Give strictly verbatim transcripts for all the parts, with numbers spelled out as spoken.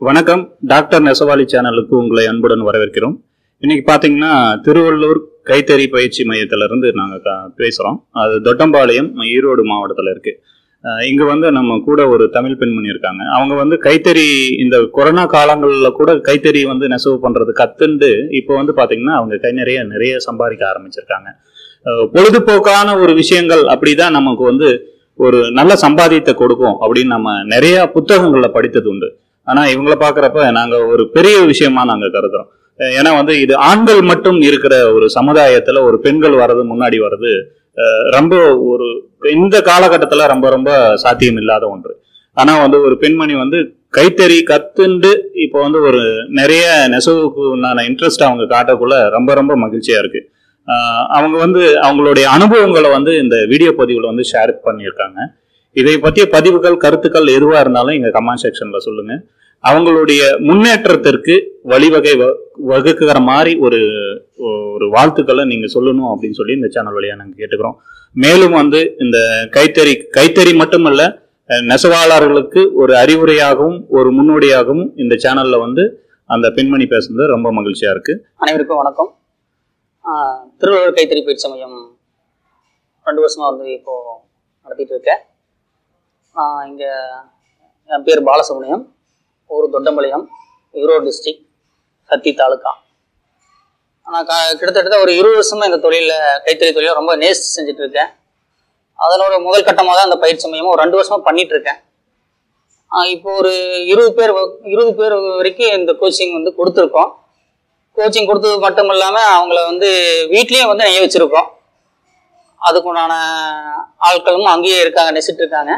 வணக்கம். டாக்டர் நெசவாளி சேனலுக்கு உங்களை அன்புடன் வரவேற்கிறோம். இன்னைக்கு பார்த்தீங்கன்னா திருவள்ளூர் கைத்தறி பயிற்சி மையத்திலிருந்து நாங்கள் பேசுகிறோம். அது தொட்டம்பாளையம், ஈரோடு மாவட்டத்தில் இருக்குது. இங்கே வந்து நம்ம கூட ஒரு தமிழ் பெண்மணி இருக்காங்க. அவங்க வந்து கைத்தறி இந்த கொரோனா காலங்களில் கூட கைத்தறி வந்து நெசவு பண்ணுறது கற்றுண்டு இப்போ வந்து பார்த்தீங்கன்னா அவங்க கை நிறைய நிறைய சம்பாதிக்க ஆரம்பிச்சிருக்காங்க. பொழுதுபோக்கான ஒரு விஷயங்கள் அப்படி தான் நமக்கு வந்து ஒரு நல்ல சம்பாதியத்தை கொடுக்கும் அப்படின்னு நம்ம நிறைய புத்தகங்களில் படித்தது உண்டு. ஆனா இவங்களை பாக்குறப்ப நாங்க ஒரு பெரிய விஷயமா நாங்க கருதுறோம். ஏன்னா வந்து இது ஆண்கள் மட்டும் இருக்கிற ஒரு சமுதாயத்துல ஒரு பெண்கள் வர்றது முன்னாடி வர்றது ரொம்ப ஒரு இந்த காலகட்டத்துல ரொம்ப ரொம்ப சாத்தியம் இல்லாத ஒன்று. ஆனா வந்து ஒரு பெண்மணி வந்து கைத்தறி கத்துண்டு இப்போ வந்து ஒரு நிறைய நெசவுக்கு உண்டான இன்ட்ரெஸ்ட் அவங்க காட்டக்குள்ள ரொம்ப ரொம்ப மகிழ்ச்சியா இருக்கு. ஆஹ் அவங்க வந்து அவங்களுடைய அனுபவங்களை வந்து இந்த வீடியோ பதிவுல வந்து ஷேர் பண்ணியிருக்காங்க. இதை பற்றிய பதிவுகள், கருத்துக்கள் எதுவா இருந்தாலும் எங்க கமெண்ட் செக்ஷன்ல சொல்லுங்க. அவங்களுடைய முன்னேற்றத்திற்கு வழிவகை வகுக்கிற மாதிரி ஒரு ஒரு வாழ்த்துக்களை நீங்க சொல்லணும் அப்படின்னு சொல்லி இந்த சேனல் வழியா நாங்க கேட்டுக்கிறோம். மேலும் வந்து இந்த கைத்தறி கைத்தறி மட்டுமல்ல, நெசவாளர்களுக்கு ஒரு அறிவுரையாகவும் ஒரு முன்னோடியாகவும் இந்த சேனல்ல வந்து அந்த பெண்மணி பேசுறது ரொம்ப மகிழ்ச்சியா இருக்கு. அனைவருக்கும் வணக்கம். திருவள்ளுவர் கைத்தறி பயிற்சி மையம் ரெண்டு வருஷமா வந்து இப்போ நடத்திட்டு இருக்கேன். இங்கே என் பேர் பாலசுப்ரமணியம், ஊர் தொட்டம்பாளையம், ஈரோடு டிஸ்ட்ரிக்ட், சத்தி தாலுக்கா. நான் க கிட்டத்தட்ட ஒரு இருபது வருஷமாக இந்த தொழிலில் கைத்தறி தொழிலை ரொம்ப நேசித்து செஞ்சுட்டு இருக்கேன். அதனோட முதல் கட்டமாக தான் அந்த பயிற்சி மையமாக ஒரு ரெண்டு வருஷமாக பண்ணிட்டு இருக்கேன். இப்போ ஒரு இருபது பேர் இருபது பேர் வரைக்கும் இந்த கோச்சிங் வந்து கொடுத்துருக்கோம். கோச்சிங் கொடுத்தது மட்டும் இல்லாமல் அவங்கள வந்து வீட்லேயும் வந்து நெய்ய வச்சுருக்கோம். அதுக்குண்டான ஆட்களும் அங்கேயே இருக்காங்க, நெசிட்டு இருக்காங்க.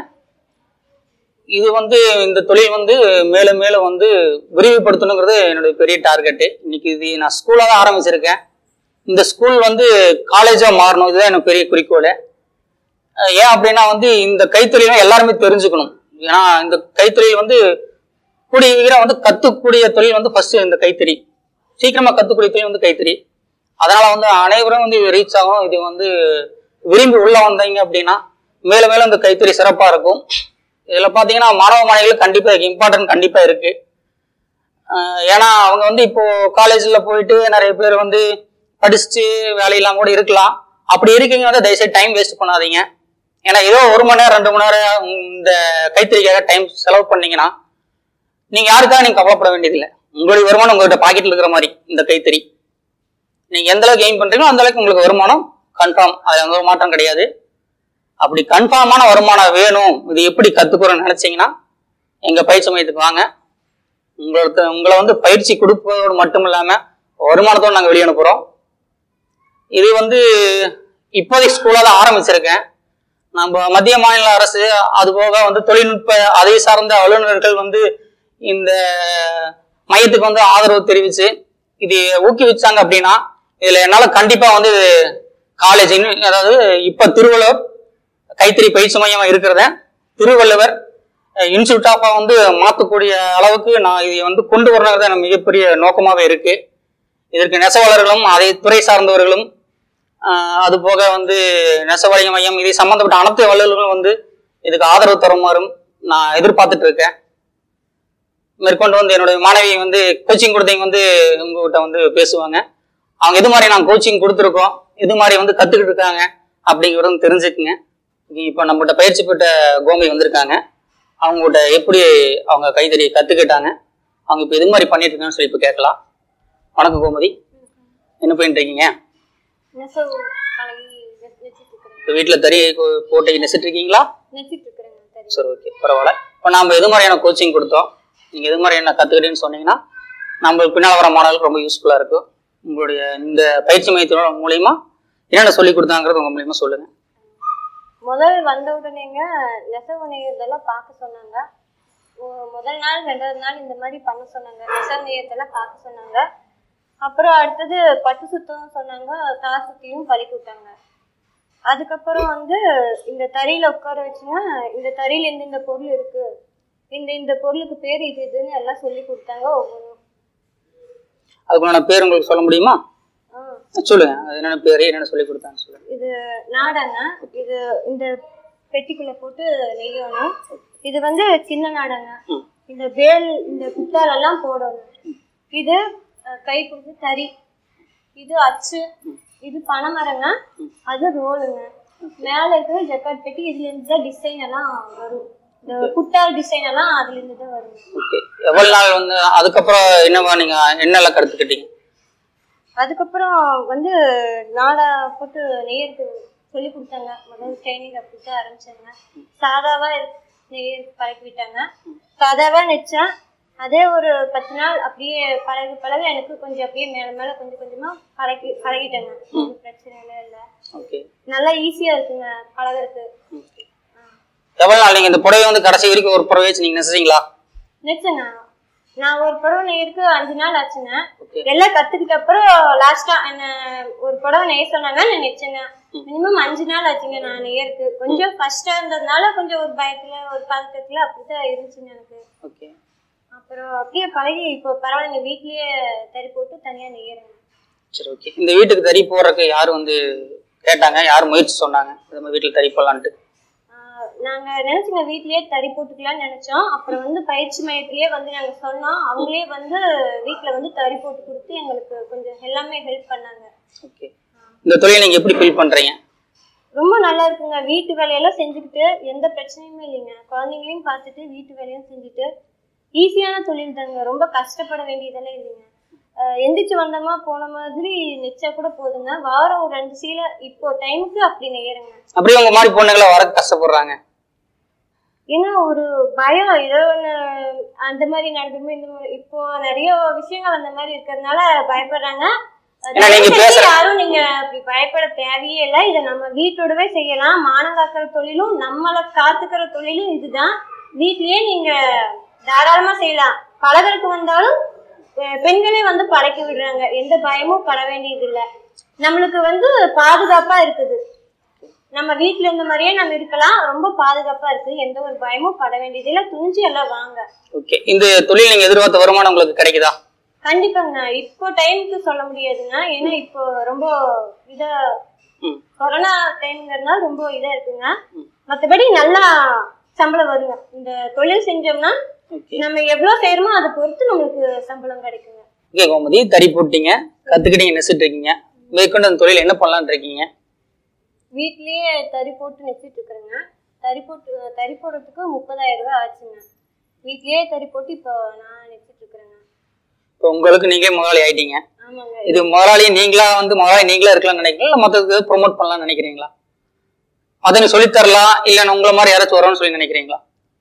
இது வந்து இந்த தொழில் வந்து மேலும் மேலும் வந்து விரிவுபடுத்தணுங்கிறது என்னுடைய பெரிய டார்கெட்டு. இன்னைக்கு இது நான் ஸ்கூலாக தான் ஆரம்பிச்சிருக்கேன். இந்த ஸ்கூல் வந்து காலேஜாக மாறணும், இதுதான் எனக்கு பெரிய குறிக்கோள். ஏன் அப்படின்னா வந்து இந்த கைத்தொழிலும் எல்லாருமே தெரிஞ்சுக்கணும். ஏன்னா இந்த கைத்தொழில் வந்து கூடிய விகிதம் வந்து கற்றுக்கூடிய தொழில் வந்து ஃபர்ஸ்ட் இந்த கைத்தறி, சீக்கிரமாக கற்றுக்கூடிய தொழில் வந்து கைத்தறி. அதனால வந்து அனைவரும் வந்து இது ரீச் ஆகும். இது வந்து விரும்பி உள்ள வந்தீங்க அப்படின்னா மேலும் மேலும் இந்த கைத்தறி சிறப்பாக இருக்கும். இதில் பார்த்தீங்கன்னா மாணவ மாணவிகளுக்கு கண்டிப்பாக இம்பார்ட்டன்ட் கண்டிப்பாக இருக்கு. ஏன்னா அவங்க வந்து இப்போ காலேஜில் போயிட்டு நிறைய பேர் வந்து படிச்சுட்டு வேலையெல்லாம் கூட இருக்கலாம். அப்படி இருக்கீங்க வந்து தயவுசெய்து டைம் வேஸ்ட் பண்ணாதீங்க. ஏன்னா ஏதோ ஒரு மணி நேரம் ரெண்டு மணி நேரம் இந்த கைத்தறிக்காக டைம் செலவு பண்ணீங்கன்னா நீங்கள் யாருக்காக நீங்கள் கவலைப்பட வேண்டியதில்லை. உங்களுடைய வருமானம் உங்கள்கிட்ட பாக்கெட்டில் இருக்கிற மாதிரி இந்த கைத்தறி நீங்கள் எந்த அளவுக்கு எய்ம் பண்ணுறீங்களோ அந்த அளவுக்கு உங்களுக்கு வருமானம் கன்ஃபார்ம், அதில் எந்த ஒரு மாற்றம் கிடையாது. அப்படி கன்ஃபார்மான வருமானம் வேணும், இது எப்படி கற்றுக்குறோன்னு நினச்சிங்கன்னா எங்கள் பயிற்சி மையத்துக்கு வாங்க. உங்களுக்கு உங்களை வந்து பயிற்சி கொடுப்பதோடு மட்டும் இல்லாமல் வருமானத்தோடு நாங்கள் வெளியே அனுப்புகிறோம். இது வந்து இப்போதைக்கு ஸ்கூலாக தான் ஆரம்பிச்சிருக்கேன். நம்ம மத்திய மாநில அரசு அதுபோக வந்து தொழில்நுட்ப அதை சார்ந்த வல்லுநர்கள் வந்து இந்த மையத்துக்கு வந்து ஆதரவு தெரிவித்து இது ஊக்குவிச்சாங்க அப்படின்னா இதில் என்னால் கண்டிப்பாக வந்து காலேஜ், அதாவது இப்போ திருவள்ளுவர் கைத்தறி பயிற்சி மையமா இருக்கிறத திருவள்ளுவர் இன்ஸ்டியூட் ஆஃபா வந்து மாற்றக்கூடிய அளவுக்கு நான் இதை வந்து கொண்டு வரணுங்கிறது எனக்கு மிகப்பெரிய நோக்கமாகவே இருக்கு. இதற்கு நெசவாளர்களும் அதை துறை சார்ந்தவர்களும் அது போக வந்து நெசவாளிக மையம் இதை சம்பந்தப்பட்ட அனைத்து வல்லுநர்களும் வந்து இதுக்கு ஆதரவு தருமாறும் நான் எதிர்பார்த்துட்டு இருக்கேன். மேற்கொண்டு வந்து என்னுடைய மாணவி வந்து கோச்சிங் கொடுத்தவங்க வந்து உங்ககிட்ட வந்து பேசுவாங்க. அவங்க எது மாதிரி நாங்கள் கோச்சிங் கொடுத்துருக்கோம், எது மாதிரி வந்து கற்றுக்கிட்டு இருக்காங்க அப்படிங்கிறதும் தெரிஞ்சுக்குங்க. இப்போ நம்மகிட்ட பயிற்சி பெற்ற கோமி வந்திருக்காங்க. அவங்ககிட்ட எப்படி அவங்க கைத்தறி கற்றுக்கிட்டாங்க, அவங்க இப்போ எது மாதிரி பண்ணிட்டு இருக்காங்கன்னு சொல்லி இப்போ கேட்கலாம். வணக்கம் கோமதி, என்ன பண்ணிட்டு இருக்கீங்க? இப்போ வீட்டில் தறி கோட்டை நெசிட்டு இருக்கீங்களா? சரி, ஓகே, பரவாயில்ல. இப்போ நம்ம எது மாதிரியான கோச்சிங் கொடுத்தோம், நீங்கள் எது மாதிரி என்ன கற்றுக்கிட்டேன்னு சொன்னீங்கன்னா நம்மளுக்கு பின்னால் வர மாணவர்களுக்கு ரொம்ப யூஸ்ஃபுல்லாக இருக்கும். உங்களுடைய இந்த பயிற்சி மையத்தினோட மூலியமா என்னென்ன சொல்லி கொடுத்தாங்கிறது உங்கள் மூலியமா சொல்லுங்கள். முதல் வந்த உடனேங்க நெசவு நெய்யறதெல்லாம் பார்க்க சொன்னாங்க. முதல் நாள் ரெண்டாவது நாள் இந்த மாதிரி பண்ண சொன்னாங்க, நெசவு நெய்யறதெல்லாம் பார்க்க சொன்னாங்க. அப்புறம் அடுத்தது பட்டு சுத்தம் சொன்னாங்க, தார் சுத்தியும் பழக்கி விட்டாங்க. அதுக்கப்புறம் வந்து இந்த தறியில உட்கார வச்சுன்னா இந்த தறியில இருந்து இந்த பொருள் இருக்கு, இந்த இந்த பொருளுக்கு பேர் இது இதுன்னு எல்லாம் சொல்லி கொடுத்தாங்க. ஒவ்வொன்றும் அதுக்குள்ள பேர் உங்களுக்கு சொல்ல முடியுமா? சொல்லுங்க, என்னென்ன பேரு என்னென்ன சொல்லி கொடுத்தாங்க சொல்லுங்க. இது நாடங்க, இது இந்த பெட்டிக்குள்ள போட்டு நெய்யணும். இது வந்து சின்ன நாடங்க, இந்த வேல் இந்த குத்தால் எல்லாம் போடணும். இது கை கொடுத்து தறி, இது அச்சு, இது பனைமரங்க, அது ரோலுங்க. மேல இருக்கிற ஜக்காட் பெட்டி, இதுல இருந்து தான் டிசைன் எல்லாம் வரும். இந்த குத்தால் டிசைன் எல்லாம் அதுல இருந்து தான் வரும். எவ்வளவு நாள் வந்து அதுக்கப்புறம் என்னவா நீங்க என்னெல்லாம் கத்துக்கிட்டீங்க? அதுக்கப்புறம் வந்து நாடா போட்டு நெய்யறது சொல்லி கொடுத்தாங்க. முதல் ட்ரைனிங் அப்படி தான் ஆரம்பிச்சாங்க. சாதாவா நெய்ய பழக்கி விட்டாங்க. சாதாவா நெச்சா அதே ஒரு பத்து நாள் அப்படியே பழகு பழக எனக்கு கொஞ்சம் அப்படியே மேல மேல கொஞ்சம் கொஞ்சமா பழகி பழகிட்டாங்க. பிரச்சனை இல்லை இல்லை நல்லா ஈஸியா இருக்குங்க பழகிறதுக்கு. எவ்வளவு நாள் நீங்க இந்த புடவை வந்து கடைசி வரைக்கும் ஒரு புடவை வச்சு நீங்க நெசறீங்களா? நெச்சங்க நான் ஒரு புடவை நெய்யறதுக்கு அஞ்சு நாள் ஆச்சுங்க. எல்லாம் கத்துக்கிட்ட அப்புறம் லாஸ்டா என்ன ஒரு புடவை நெய்ய சொன்னாங்க, நான் நெச்சேங்க. மினிமம் அஞ்சு நாள் ஆச்சுங்க நான் நெய்யறதுக்கு. கொஞ்சம் கஷ்டம் இருந்ததுனால கொஞ்சம் ஒரு பயத்துல ஒரு பதட்டத்துல அப்படித்தான் இருந்துச்சுங்க எனக்கு. அப்புறம் அப்படியே பழகி இப்போ பரவாயில்ல, வீட்லயே தறி போட்டு தனியா நெய்யறேங்க. சரி, ஓகே. இந்த வீட்டுக்கு தறி போடுறதுக்கு யாரு வந்து கேட்டாங்க, யாரு முயற்சி சொன்னாங்க நம்ம வீட்டுல தறி போடலான்ட்டு? நாங்க நினைச்சுங்க வீட்லயே தறி போட்டுக்கலாம்னு நினைச்சோம். அப்புறம் வந்து பயிற்சி மையத்திலேயே வந்து நாங்க சொன்னோம். அவங்களே வந்து வீட்டுல வந்து தறி போட்டு கொடுத்து எங்களுக்கு கொஞ்சம் எல்லாமே ஹெல்ப் பண்ணாங்க. ஓகே. இந்த தொழிலை நீங்க எப்படி ஃபீல் பண்றீங்க? ரொம்ப நல்லா இருக்குங்க. வீட்டு வேலையெல்லாம் செஞ்சுக்கிட்டு எந்த பிரச்சனையுமே இல்லைங்க. குழந்தைங்களையும் பார்த்துட்டு வீட்டு வேலையும் செஞ்சுட்டு ஈஸியான தொழில் தாங்க. ரொம்ப கஷ்டப்பட வேண்டியதெல்லாம் இல்லைங்க. எந்திரிச்சு வந்தோமா போன மாதிரி நெச்சா கூட போதுங்க. வாரம் ஒரு ரெண்டு சீலை இப்போ டைமுக்கு அப்படி நெய்யறேங்க. அப்படியே உங்க மாதிரி பொண்ணுங்களை வர கஷ்டப்படுறாங்க. ஏன்னா ஒரு பயம், ஏதோ ஒண்ணு அந்த மாதிரி நடந்துருமே, இந்த மாதிரி இப்போ நிறைய விஷயங்கள் அந்த மாதிரி இருக்கிறதுனால பயப்படுறாங்க. யாரும் நீங்க அப்படி பயப்பட தேவையே இல்லை. இதை நம்ம வீட்டோடவே செய்யலாம். மானம் காக்கிற தொழிலும் நம்மளை காத்துக்கிற தொழிலும் இதுதான். வீட்லயே நீங்க தாராளமா செய்யலாம். பழகருக்கு வந்தாலும் பெண்களே வந்து பழக்கி விடுறாங்க. எந்த பயமும் பட வேண்டியது இல்லை. நம்மளுக்கு வந்து பாதுகாப்பா இருக்குது. நம்ம வீட்டுல இருந்த மாதிரியே நம்ம இருக்கலாம். ரொம்ப பாதுகாப்பா இருக்கு. எந்த ஒரு பயமும் பட வேண்டியது இல்லை. துணிஞ்சு எல்லாம் வாங்க. ஓகே. இந்த தொழில் நீங்க எதிர்பார்த்த வருமானம் உங்களுக்கு கிடைக்குதா? கண்டிப்பாங்க. இப்போ டைமுக்கு சொல்ல முடியாதுங்க. ஏன்னா இப்போ ரொம்ப இதா கொரோனா டைம்ங்கிறதுனால ரொம்ப இதா இருக்குங்க. மற்றபடி நல்லா சம்பளம் வருங்க. இந்த தொழில் செஞ்சோம்னா நம்ம எவ்வளவு செய்யறோமோ அதை பொறுத்து நம்மளுக்கு சம்பளம் கிடைக்குங்க. ஓகே கோமதி, தறி போட்டீங்க, கத்துக்கிட்டீங்க, நெசிட்டு இருக்கீங்க. மேற்கொண்டு அந்த தொழில் என்ன பண்ணலான்னு இருக்கீங்க? வீட்லயே தறி போட்டு நெசிட்டு இருக்கிறேங்க. தறி போட்டு தறி போடுறதுக்கு முப்பதாயிரம் ரூபாய் ஆச்சுங்க. வீட்லயே தறி போட்டு இப்போ நான் நெசிட்டு இருக்கிறேங்க. இப்போ உங்களுக்கு நீங்களே முதலாளி ஆயிட்டீங்க. ஆமாங்க. இது முதலாளி நீங்களா வந்து முதலாளி நீங்களா இருக்கலாம்னு நினைக்கிறீங்களா, இல்லை மற்றதுக்கு ப்ரொமோட் பண்ணலாம்னு நினைக்கிறீங்களா? அதை நீ சொல்லித்தரலாம், இல்லை உங்களை மாதிரி யாராச்சும் வரும்னு சொல்லி நினைக்கிறீங்களா?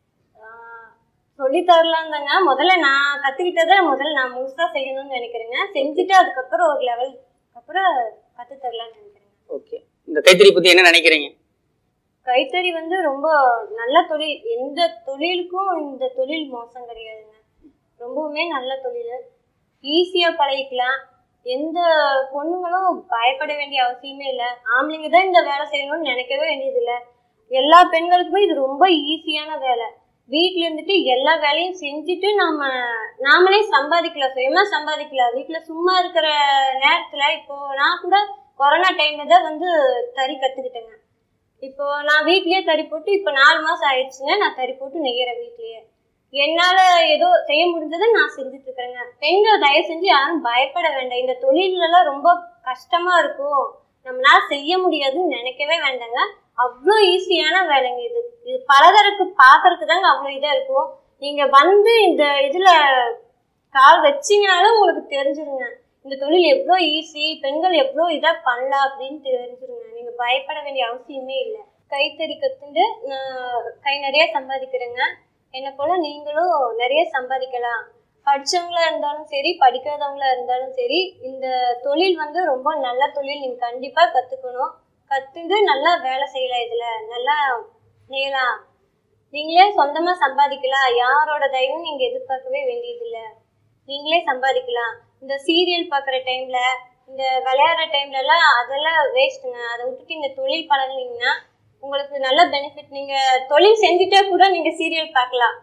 சொல்லி தரலாம் தாங்க. முதல்ல நான் கத்துக்கிட்டதை முதல்ல நான் முழுசா செய்யணும்னு நினைக்கிறேங்க. செஞ்சுட்டு அதுக்கப்புறம் ஒரு லெவல் அப்புறம் கத்து தரலாம்னு நினைக்கிறேங்க. ஓகே. இந்த கைத்தறி பத்தி என்ன நினைக்கிறீங்க? கைத்தறி வந்து ரொம்ப நல்ல தொழில். எந்த தொழிலுக்கும் இந்த தொழில் மோசம் கிடையாதுங்க. ரொம்பவுமே நல்ல தொழில். ஈஸியா பழகிக்கலாம். எந்த பொண்ணுங்களும் பயப்பட வேண்டிய அவசியமே இல்லை. ஆம்பளைங்க தான் இந்த வேலை செய்யணும்னு நினைக்கவே வேண்டியது இல்லை. எல்லா பெண்களுக்குமே இது ரொம்ப ஈஸியான வேலை. வீட்டுல இருந்துட்டு எல்லா வேலையும் செஞ்சுட்டு நாம நாமளே சம்பாதிக்கலாம், சுயமா சம்பாதிக்கலாம். வீட்டுல சும்மா இருக்கிற நேரத்துல இப்போ நான் கூட கொரோனா டைம்ல தான் வந்து தறி கத்துக்கிட்டேங்க. இப்போ நான் வீட்லயே தறி போட்டு இப்போ நாலு மாசம் ஆயிடுச்சுங்க. நான் தறி போட்டு நெய்யறேன் வீட்லயே. என்னால ஏதோ செய்ய முடிஞ்சதை நான் செஞ்சுட்டு இருக்கிறேங்க. பெண்கள் தயவு செஞ்சு யாரும் பயப்பட வேண்டாம். இந்த தொழிலெல்லாம் ரொம்ப கஷ்டமா இருக்கும், நம்மளால செய்ய முடியாதுன்னு நினைக்கவே வேண்டாங்க. அவ்வளோ ஈஸியான வேலைங்க இது. இது பலதருக்கு பாக்குறதுக்கு தாங்க அவ்வளோ இதா இருக்கும். நீங்க வந்து இந்த இதுல கால் வச்சிங்கனாலும் உங்களுக்கு தெரிஞ்சிருங்க இந்த தொழில் எவ்வளோ ஈஸி, பெண்கள் எவ்வளோ இதா பண்ணலாம் அப்படின்னு தெரிஞ்சிருங்க. நீங்க பயப்பட வேண்டிய அவசியமே இல்லை. கைத்தறி கத்துண்டு நான் கை நிறைய சம்பாதிக்கிறேங்க. என்ன போல நீங்களும் நிறைய சம்பாதிக்கலாம். படிச்சவங்களா இருந்தாலும் சரி, படிக்காதவங்களா இருந்தாலும் சரி, இந்த தொழில் வந்து ரொம்ப நல்ல தொழில். நீங்க கண்டிப்பா கத்துக்கணும். கத்துட்டு நல்லா வேலை செய்யலாம். இதுல நல்லா நெய்யலாம். நீங்களே சொந்தமா சம்பாதிக்கலாம். யாரோட தயவும் நீங்க எதிர்பார்க்கவே வேண்டியது இல்லை. நீங்களே சம்பாதிக்கலாம். இந்த சீரியல் பாக்குற டைம்ல, இந்த விளையாடுற டைம்ல எல்லாம் அதெல்லாம் வேஸ்ட்டுங்க. அதை விட்டுட்டு இந்த தொழில் பழகினீங்கன்னா உங்களுக்கு நல்ல பெனிஃபிட். நீங்க தொழில் செஞ்சுட்டே கூட நீங்க சீரியல் பார்க்கலாம்.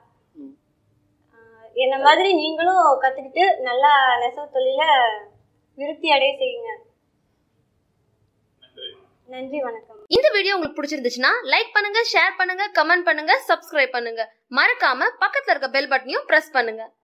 என்ன மாதிரி நீங்களும் கத்துக்கிட்டு நல்லா நெசவு தொழில விருத்தி அடைய செய்யுங்க. நன்றி, வணக்கம். இந்த வீடியோ உங்களுக்கு பிடிச்சிருந்துச்சுன்னா லைக் பண்ணுங்க, ஷேர் பண்ணுங்க, கமெண்ட் பண்ணுங்க, சப்ஸ்கிரைப் பண்ணுங்க. மறக்காம பக்கத்துல இருக்க பெல் பட்டனையும் பிரஸ் பண்ணுங்க.